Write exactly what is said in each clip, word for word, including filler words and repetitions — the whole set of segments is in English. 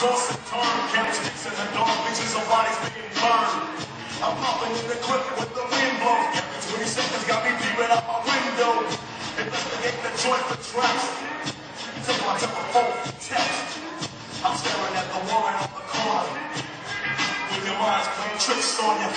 toss and turn, candlesticks in the dark, bitches of bodies being burned. I'm popping in the clip with the wind blows. Every twenty seconds got me peeping out my window. Investigate the joint for traps. Take my telephone for text. I'm staring at the woman on the corner. With your mind's playing tricks on you.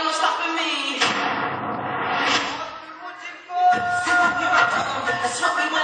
That's what we want.